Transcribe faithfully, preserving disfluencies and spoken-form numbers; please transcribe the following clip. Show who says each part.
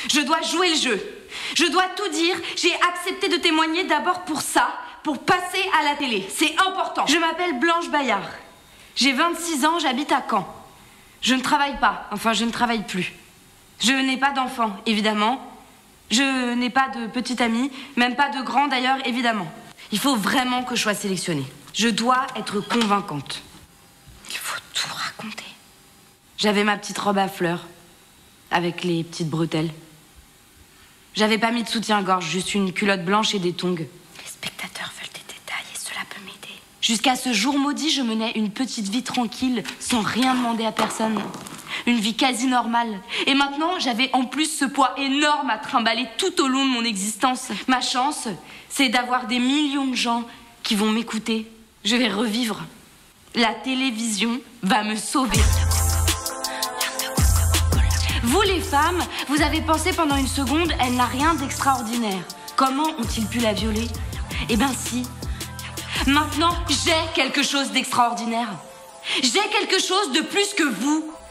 Speaker 1: Je dois jouer le jeu. Je dois tout dire. J'ai accepté de témoigner d'abord pour ça, pour passer à la télé. C'est important. Je m'appelle Blanche Bayard. J'ai vingt-six ans, j'habite à Caen. Je ne travaille pas, enfin je ne travaille plus. Je n'ai pas d'enfant, évidemment. Je n'ai pas de petite amie, même pas de grand d'ailleurs, évidemment. Il faut vraiment que je sois sélectionnée. Je dois être convaincante. Il faut tout raconter. J'avais ma petite robe à fleurs, avec les petites bretelles. J'avais pas mis de soutien-gorge, juste une culotte blanche et des tongs. Les spectateurs veulent des détails et cela peut m'aider. Jusqu'à ce jour maudit, je menais une petite vie tranquille, sans rien demander à personne. Une vie quasi normale. Et maintenant, j'avais en plus ce poids énorme à trimballer tout au long de mon existence. Ma chance, c'est d'avoir des millions de gens qui vont m'écouter. Je vais revivre. La télévision va me sauver. Vous les femmes, vous avez pensé pendant une seconde, elle n'a rien d'extraordinaire. Comment ont-ils pu la violer? Eh ben si. Maintenant, j'ai quelque chose d'extraordinaire. J'ai quelque chose de plus que vous.